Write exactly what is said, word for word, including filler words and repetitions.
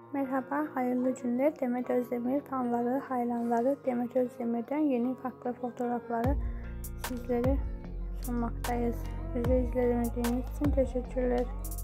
Merhaba, hayırlı günler. Demet Özdemir fanları, hayranları, Demet Özdemir'den yeni farklı fotoğrafları sizlere sunmaktayız. Bizi izlediğiniz için teşekkürler.